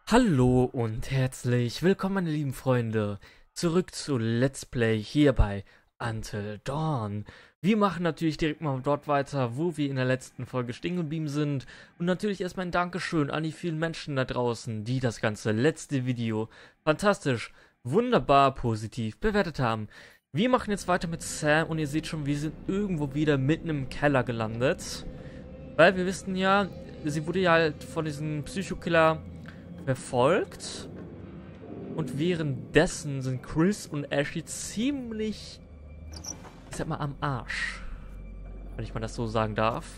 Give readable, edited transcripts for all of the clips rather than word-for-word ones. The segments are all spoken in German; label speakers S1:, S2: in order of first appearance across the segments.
S1: Hallo und herzlich willkommen, meine lieben Freunde, zurück zu Let's Play hier bei Until Dawn. Wir machen natürlich direkt mal dort weiter, wo wir in der letzten Folge stehen geblieben sind. Und natürlich erstmal ein Dankeschön an die vielen Menschen da draußen, die das ganze letzte Video fantastisch, wunderbar positiv bewertet haben. Wir machen jetzt weiter mit Sam und ihr seht schon, wir sind irgendwo wieder mitten im Keller gelandet. Weil wir wissen ja, sie wurde ja halt von diesem Psychokiller verfolgt. Und währenddessen sind Chris und Ashley ziemlich, ich sag mal, am Arsch. Wenn ich mal das so sagen darf.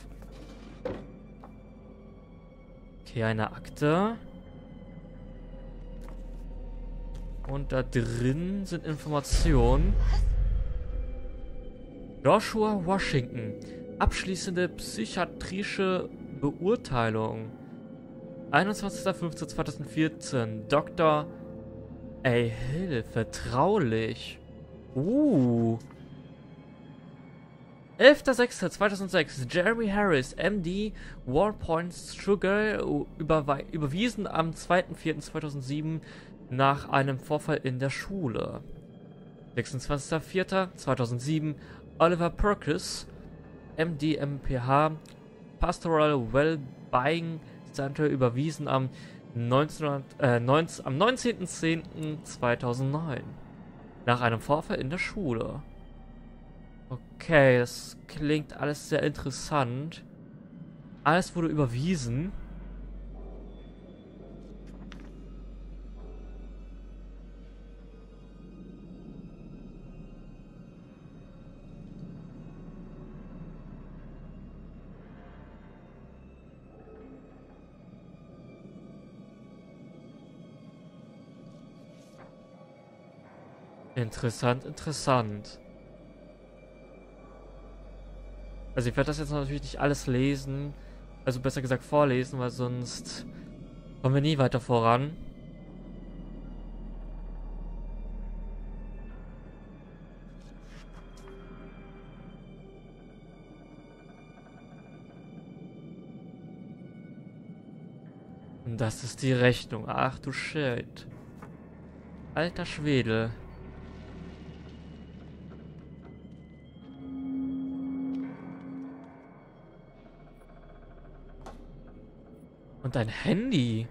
S1: Okay, eine Akte. Und da drin sind Informationen. Joshua Washington. Abschließende psychiatrische Beurteilung. 21.05.2014. Dr. A. Hill. Vertraulich. 11.06.2006. Jeremy Harris, MD, Wallpoints Sugar, überwiesen am 2.04.2007 nach einem Vorfall in der Schule. 26.04.2007. Oliver Perkins, MD, MPH, Pastoral Wellbeing Center, überwiesen am 19.10.2009 nach einem Vorfall in der Schule. Okay, das klingt alles sehr interessant. Alles wurde überwiesen. Interessant, interessant. Also ich werde das jetzt natürlich nicht alles lesen, also besser gesagt vorlesen, weil sonst kommen wir nie weiter voran. Und das ist die Rechnung. Ach du Shit. Alter Schwede. Und ein Handy.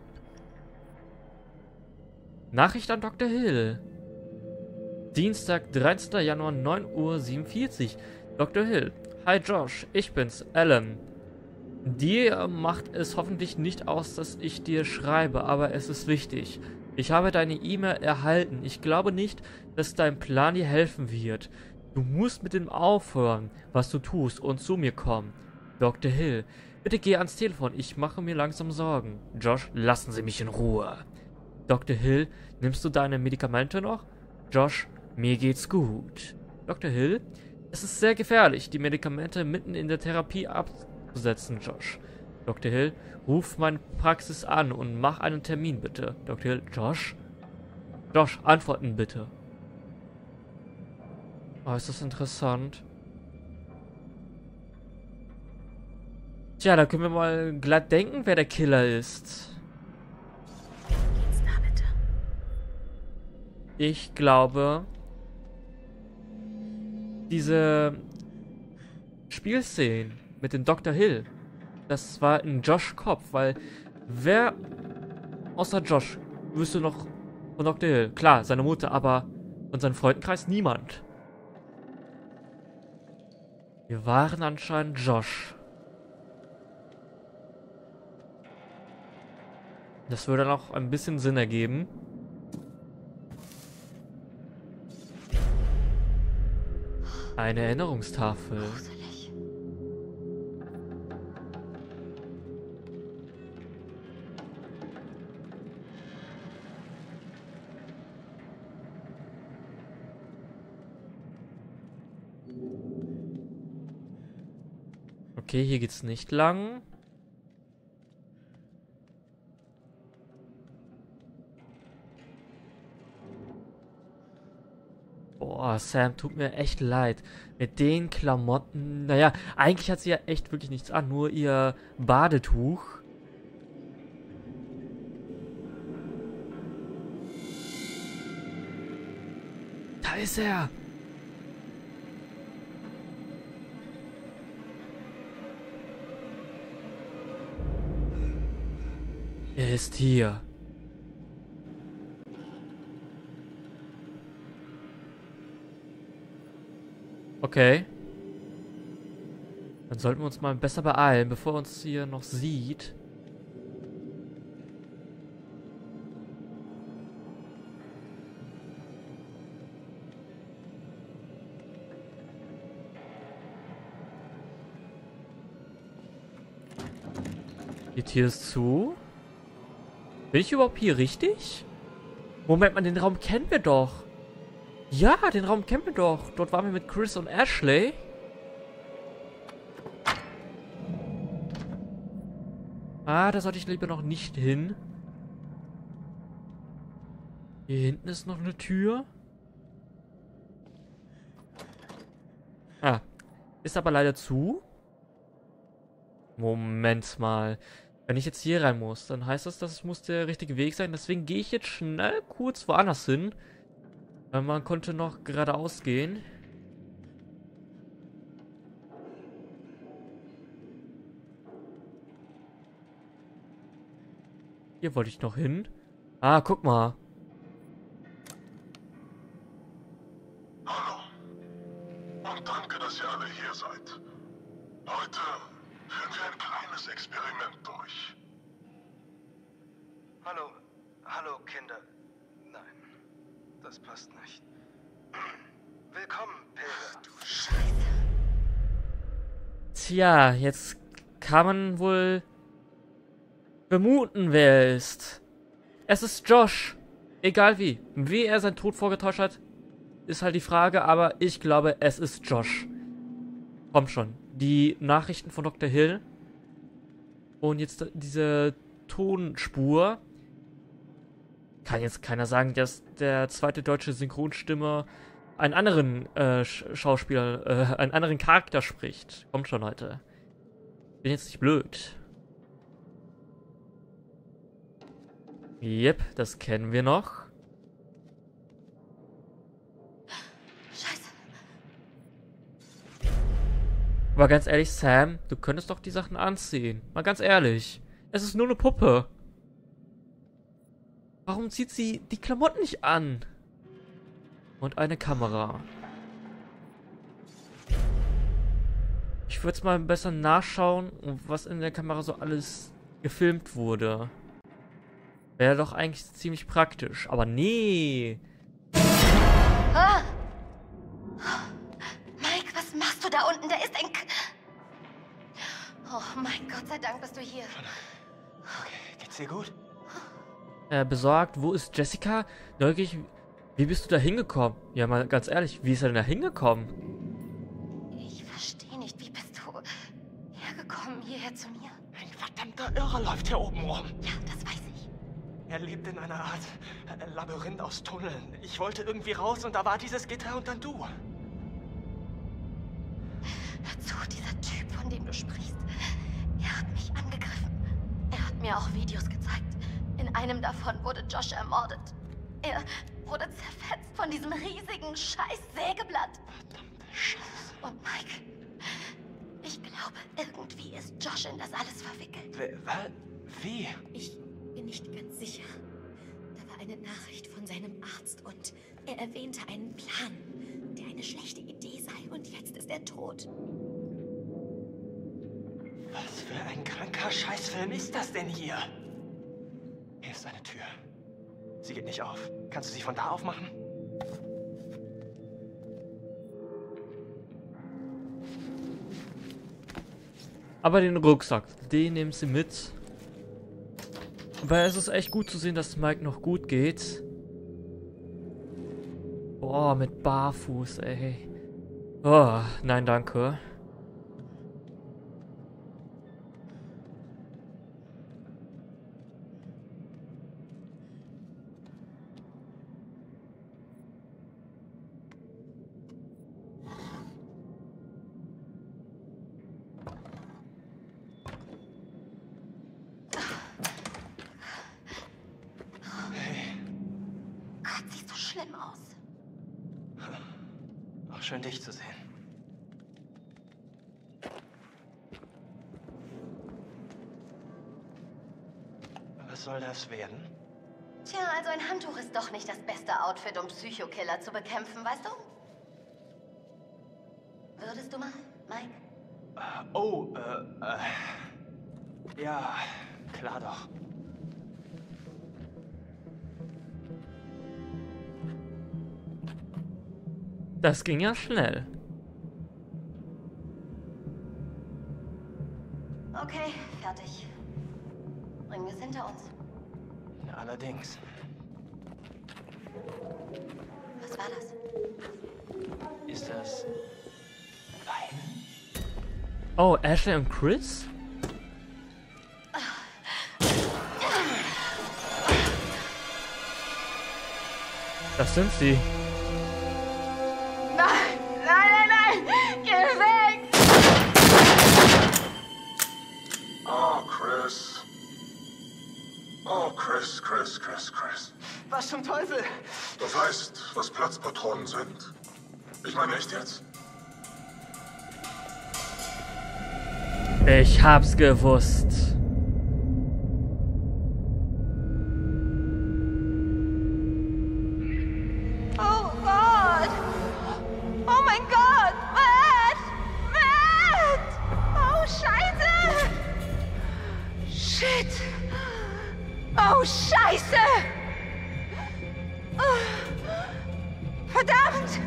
S1: Nachricht an Dr. Hill. Dienstag, 13. Januar, 9:47 Uhr. Dr. Hill. Hi Josh, ich bin's, Alan. Dir macht es hoffentlich nicht aus, dass ich dir schreibe, aber es ist wichtig. Ich habe deine E-Mail erhalten. Ich glaube nicht, dass dein Plan dir helfen wird. Du musst mit dem aufhören, was du tust, und zu mir kommen. Dr. Hill. Bitte geh ans Telefon, ich mache mir langsam Sorgen. Josh, lassen Sie mich in Ruhe. Dr. Hill, nimmst du deine Medikamente noch? Josh, mir geht's gut. Dr. Hill, es ist sehr gefährlich, die Medikamente mitten in der Therapie abzusetzen, Josh. Dr. Hill, ruf meine Praxis an und mach einen Termin, bitte. Dr. Hill, Josh? Josh, antworten bitte. Oh, ist das interessant. Tja, da können wir mal glatt denken, wer der Killer ist.
S2: Geht's da bitte?
S1: Ich glaube, diese Spielszenen mit dem Dr. Hill, das war in Josh' Kopf, weil wer außer Josh wüsste noch von Dr. Hill? Klar, seine Mutter, aber von seinem Freundenkreis niemand. Wir waren anscheinend Josh. Das würde dann auch ein bisschen Sinn ergeben. Eine Erinnerungstafel.
S2: Gruselig.
S1: Okay, hier geht's nicht lang. Boah, Sam, tut mir echt leid. Mit den Klamotten. Naja, eigentlich hat sie ja echt wirklich nichts an, nur ihr Badetuch. ist er. Er ist hier. Okay. Dann sollten wir uns mal besser beeilen, bevor er uns hier noch sieht. Die Tür ist zu. Bin ich überhaupt hier richtig? Moment mal, den Raum kennen wir doch. Ja, den Raum kennen wir doch. Dort waren wir mit Chris und Ashley. Ah, da sollte ich lieber noch nicht hin. Hier hinten ist noch eine Tür. Ah, ist aber leider zu. Moment mal. Wenn ich jetzt hier rein muss, dann heißt das muss der richtige Weg sein. Deswegen gehe ich jetzt schnell kurz woanders hin. Weil man konnte noch geradeaus gehen. Hier wollte ich noch hin. Ah, guck mal.
S3: Hallo. Und danke, dass ihr alle hier seid. Heute führen wir ein kleines Experiment durch.
S4: Hallo. Hallo, Kinder. Nein, das passt nicht. Willkommen, Pilger.
S2: Du Scheiße.
S1: Tja, jetzt kann man wohl vermuten, wer er ist. Es ist Josh. Egal wie. Wie er seinen Tod vorgetäuscht hat, ist halt die Frage, aber ich glaube, es ist Josh. Komm schon. Die Nachrichten von Dr. Hill und jetzt diese Tonspur. Kann jetzt keiner sagen, dass der zweite deutsche Synchronstimme einen anderen Schauspieler, einen anderen Charakter spricht. Kommt schon, Leute. Bin jetzt nicht blöd. Yep, das kennen wir noch.
S2: Scheiße.
S1: Aber ganz ehrlich, Sam, du könntest doch die Sachen anziehen. Mal ganz ehrlich. Es ist nur eine Puppe. Warum zieht sie die Klamotten nicht an? Und eine Kamera. Ich würde jetzt mal besser nachschauen, was in der Kamera so alles gefilmt wurde. Wäre doch eigentlich ziemlich praktisch. Aber nee.
S2: Ah! Mike, was machst du da unten? Da ist ein... Oh mein Gott sei Dank bist du hier.
S4: Okay, geht's dir gut?
S1: Besorgt, wo ist Jessica? Neugierig, wie bist du da hingekommen? Ja, mal ganz ehrlich, wie ist er denn da hingekommen?
S2: Ich verstehe nicht, wie bist du hergekommen hierher zu mir?
S4: Ein verdammter Irrer läuft hier oben rum.
S2: Ja, das weiß ich.
S4: Er lebt in einer Art Labyrinth aus Tunneln. Ich wollte irgendwie raus und da war dieses Gitter und dann du.
S2: Hör zu, dieser Typ, von dem du sprichst, er hat mich angegriffen. Er hat mir auch Videos gezeigt. In einem davon wurde Josh ermordet. Er wurde zerfetzt von diesem riesigen Scheiß-Sägeblatt.
S4: Verdammte Scheiße.
S2: Und Mike, ich glaube, irgendwie ist Josh in das alles verwickelt.
S4: Wie?
S5: Ich bin nicht ganz sicher. Da war eine Nachricht von seinem Arzt und er erwähnte einen Plan, der eine schlechte Idee sei und jetzt ist er tot.
S4: Was für ein kranker Scheißfilm ist das denn hier? Hier ist eine Tür. Sie geht nicht auf. Kannst du sie von da aufmachen?
S1: Aber den Rucksack, den nehmen sie mit. Aber es ist echt gut zu sehen, dass Mike noch gut geht. Boah, mit Barfuß, ey. Oh, nein, danke.
S2: Gott, siehst du schlimm aus.
S4: schön, dich zu sehen. Was soll das werden?
S2: Tja, also ein Handtuch ist doch nicht das beste Outfit, um Psychokiller zu bekämpfen, weißt du? Würdest du mal, Mike?
S4: Oh, ja, klar doch.
S1: Das ging ja schnell.
S2: Okay, fertig. Bringen wir es hinter uns.
S4: Allerdings.
S2: Was war das?
S4: Ist das Wein?
S1: Oh, Ashley und Chris? Das sind sie.
S2: Nein, nein, nein, nein! Geh weg!
S3: Oh, Chris. Oh, Chris.
S4: Was zum Teufel?
S3: Du weißt, was Platzpatronen sind? Ich meine, echt jetzt?
S1: Ich hab's gewusst.
S2: Oh Gott! Oh mein Gott! Matt! Matt! Oh, Scheiße! Shit! Oh, Scheiße! Oh, verdammt!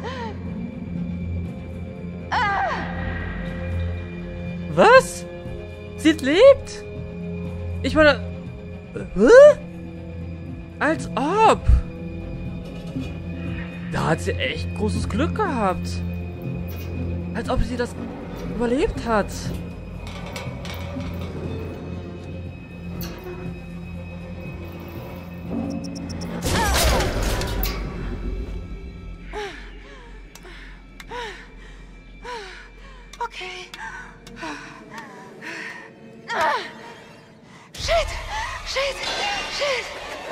S1: Was? Sie lebt? Ich meine... Hä? Als ob. Da hat sie echt großes Glück gehabt. Als ob sie das überlebt hat.
S2: Okay. Shit! Shit! Shit!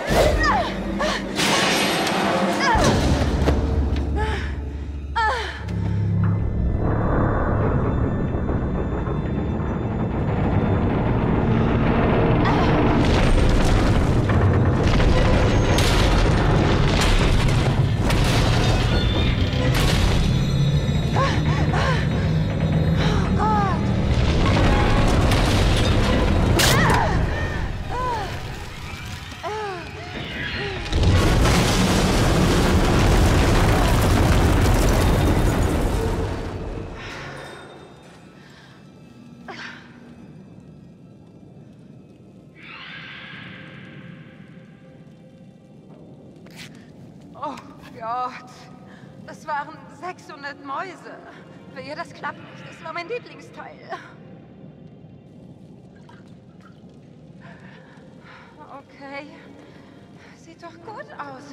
S6: Oh Gott, das waren 600 Mäuse. Wehe, das klappt nicht. Das war mein Lieblingsteil. Okay, sieht doch gut aus.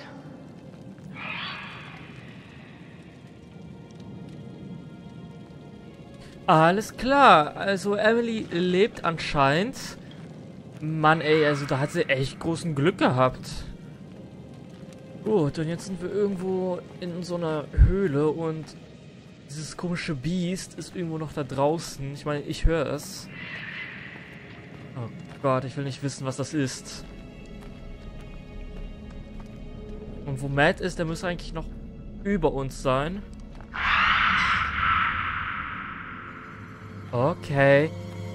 S1: Alles klar. Also Emily lebt anscheinend. Mann, ey, also da hat sie echt großen Glück gehabt. Gut, und jetzt sind wir irgendwo in so einer Höhle und dieses komische Biest ist irgendwo noch da draußen. Ich meine, ich höre es. Oh Gott, ich will nicht wissen, was das ist. Und wo Matt ist, der müsste eigentlich noch über uns sein. Okay.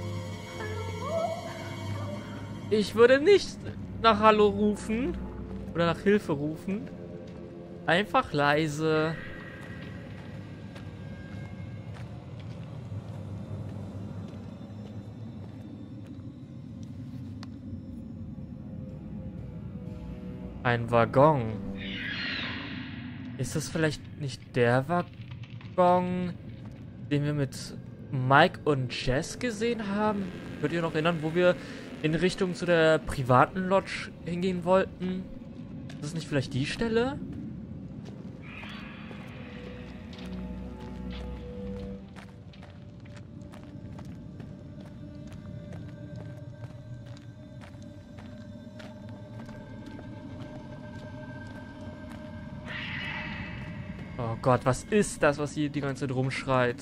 S1: Ich würde nicht nach Hallo rufen. Oder nach Hilfe rufen. Einfach leise. Ein Waggon. Ist das vielleicht nicht der Waggon, den wir mit Mike und Jess gesehen haben? Könnt ihr noch erinnern, wo wir in Richtung zu der privaten Lodge hingehen wollten? Ist das nicht vielleicht die Stelle? Oh Gott, was ist das, was hier die ganze Zeit rumschreit?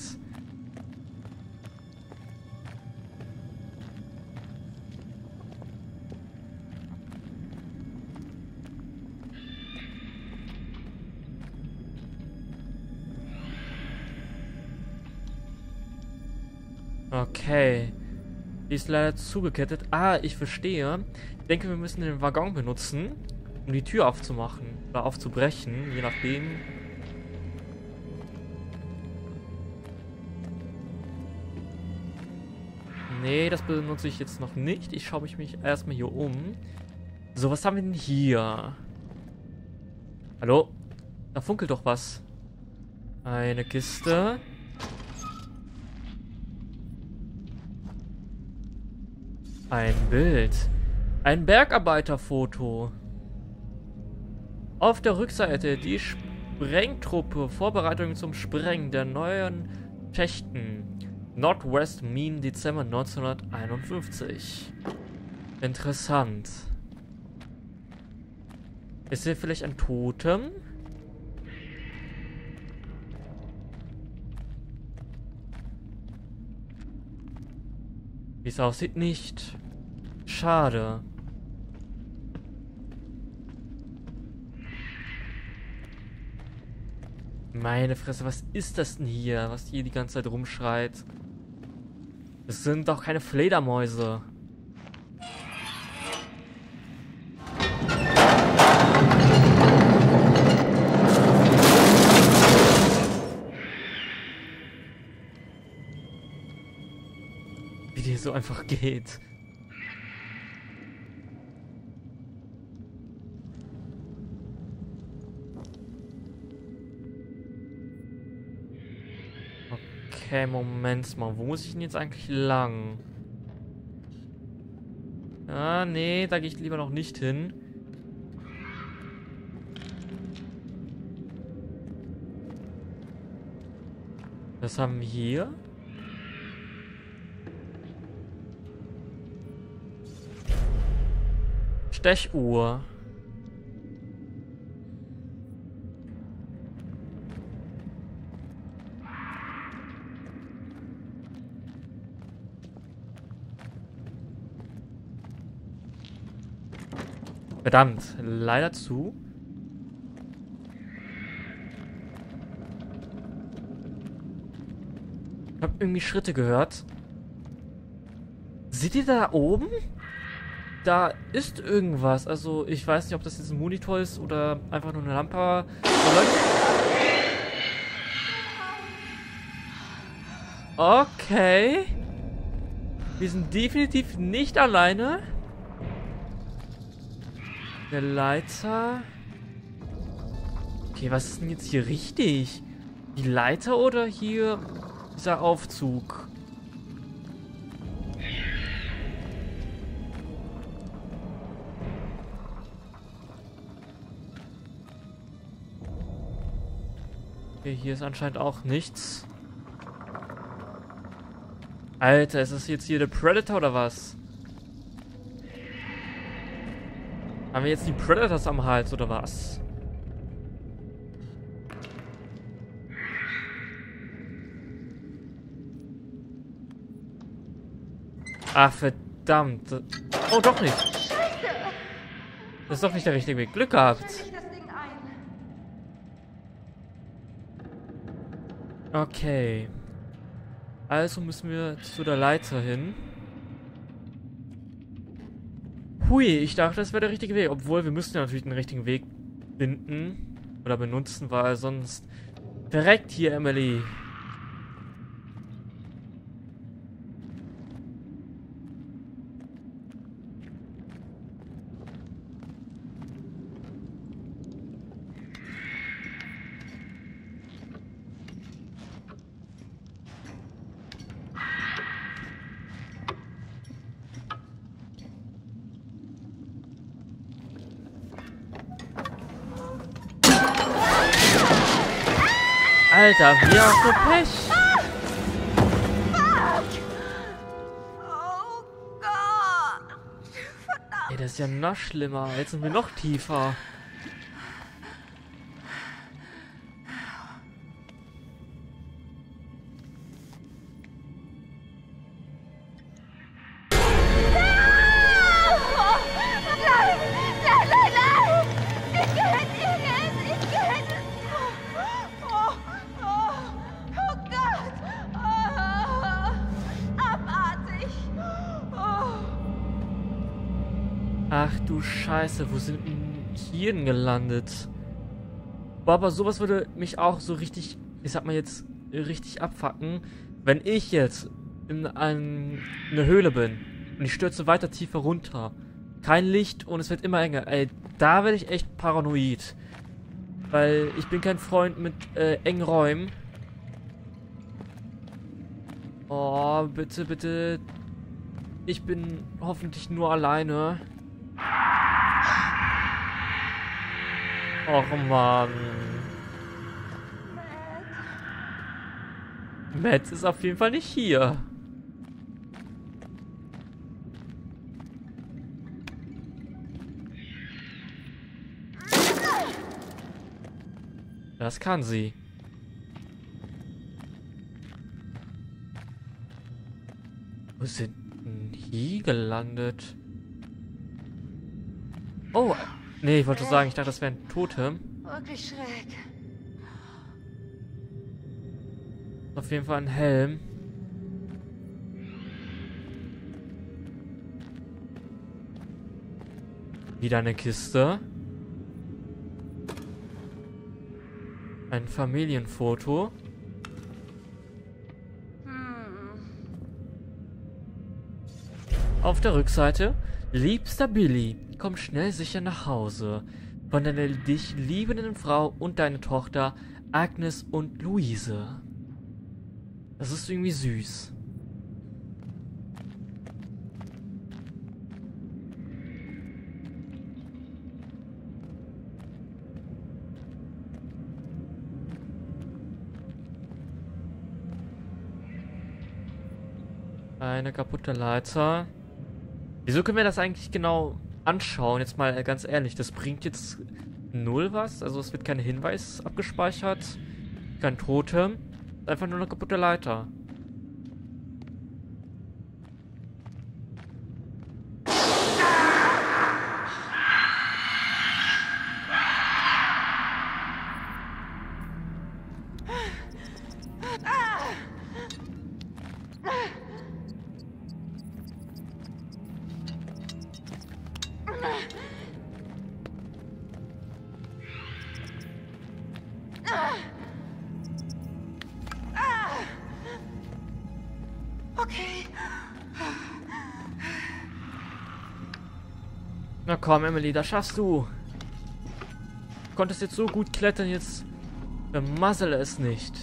S1: Okay. Die ist leider zugekettet. Ah, ich verstehe. Ich denke, wir müssen den Waggon benutzen, um die Tür aufzumachen. Oder aufzubrechen, je nachdem. Nee, das benutze ich jetzt noch nicht. Ich schaue mich erstmal hier um. So, was haben wir denn hier? Hallo? Da funkelt doch was. Eine Kiste. Ein Bild. Ein Bergarbeiterfoto. Auf der Rückseite die Sprengtruppe. Vorbereitungen zum Sprengen der neuen Schächten. Northwest Mine, Dezember 1951. Interessant. Ist hier vielleicht ein Totem? Wie es aussieht, nicht. Schade. Meine Fresse, was ist das denn hier, was hier die ganze Zeit rumschreit? Das sind doch keine Fledermäuse. Wie die so einfach geht. Okay, Moment mal. Wo muss ich denn jetzt eigentlich lang? Ah, nee, da gehe ich lieber noch nicht hin. Was haben wir hier? Stechuhr. Verdammt, leider zu. Ich habe irgendwie Schritte gehört. Seht ihr da oben? Da ist irgendwas. Also ich weiß nicht, ob das jetzt ein Monitor ist oder einfach nur eine Lampe. Okay. Wir sind definitiv nicht alleine. Der Leiter. Okay, was ist denn jetzt hier richtig? Die Leiter oder hier dieser Aufzug? Okay, hier ist anscheinend auch nichts. Alter, ist das jetzt hier der Predator oder was? Haben wir jetzt die Predators am Hals oder was? Ach, verdammt. Oh, doch nicht. Das ist doch nicht der richtige Weg. Glück gehabt. Okay. Also müssen wir zu der Leiter hin. Hui, ich dachte, das wäre der richtige Weg. Obwohl, wir müssen ja natürlich den richtigen Weg finden. Oder benutzen, weil sonst verreckt hier Emily. Alter, wir haben nur Pech.
S6: Oh Gott. Verdammt.
S1: Ey, das ist ja noch schlimmer. Jetzt sind wir noch tiefer. Ach du Scheiße, wo sind denn hier denn gelandet? Boah, aber sowas würde mich auch so richtig, ich sag mal jetzt, richtig abfucken, wenn ich jetzt in eine Höhle bin und ich stürze weiter tiefer runter. Kein Licht und es wird immer enger. Ey, da werde ich echt paranoid. Weil ich bin kein Freund mit engen Räumen. Oh, bitte, bitte. Ich bin hoffentlich nur alleine. Och, Mann. Matt ist auf jeden Fall nicht hier. Das kann sie. Wo sind denn hier gelandet? Oh, nee, ich wollte sagen, ich dachte, das wäre ein Totem.
S6: Wirklich schräg.
S1: Auf jeden Fall ein Helm. Wieder eine Kiste. Ein Familienfoto. Auf der Rückseite: Liebster Billy, komm schnell sicher nach Hause. Von deiner dich liebenden Frau und deiner Tochter Agnes und Luise. Das ist irgendwie süß. Eine kaputte Leiter. Wieso können wir das eigentlich genau anschauen? Jetzt mal ganz ehrlich, das bringt jetzt null was. Also es wird kein Hinweis abgespeichert. Kein Totem. Einfach nur eine kaputte Leiter.
S6: Okay.
S1: Na komm, Emily, das schaffst du. Du konntest jetzt so gut klettern, jetzt vermassele es nicht.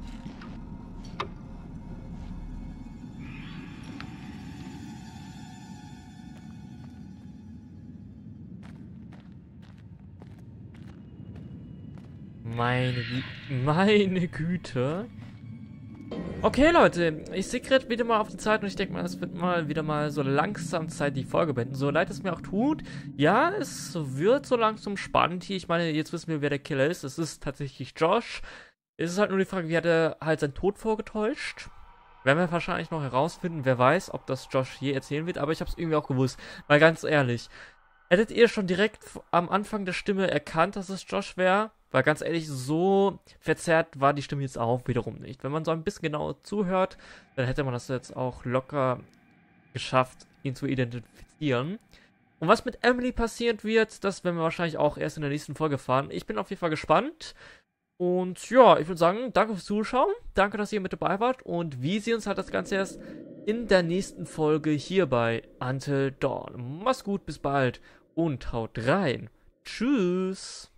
S1: Meine Güte. Okay, Leute, ich sehe gerade wieder mal auf die Zeit und ich denke mal, es wird mal wieder mal so langsam Zeit, die Folge beenden. So leid es mir auch tut. Ja, es wird so langsam spannend hier. Ich meine, jetzt wissen wir, wer der Killer ist. Es ist tatsächlich Josh. Es ist halt nur die Frage, wie hat er halt seinen Tod vorgetäuscht? Werden wir wahrscheinlich noch herausfinden. Wer weiß, ob das Josh je erzählen wird. Aber ich habe es irgendwie auch gewusst. Weil ganz ehrlich, hättet ihr schon direkt am Anfang der Stimme erkannt, dass es Josh wäre? Weil ganz ehrlich, so verzerrt war die Stimme jetzt auch wiederum nicht. Wenn man so ein bisschen genauer zuhört, dann hätte man das jetzt auch locker geschafft, ihn zu identifizieren. Und was mit Emily passiert wird, das werden wir wahrscheinlich auch erst in der nächsten Folge erfahren. Ich bin auf jeden Fall gespannt. Und ja, ich würde sagen, danke fürs Zuschauen. Danke, dass ihr mit dabei wart. Und wir sehen uns halt das Ganze erst in der nächsten Folge hier bei Until Dawn. Macht's gut, bis bald und haut rein. Tschüss.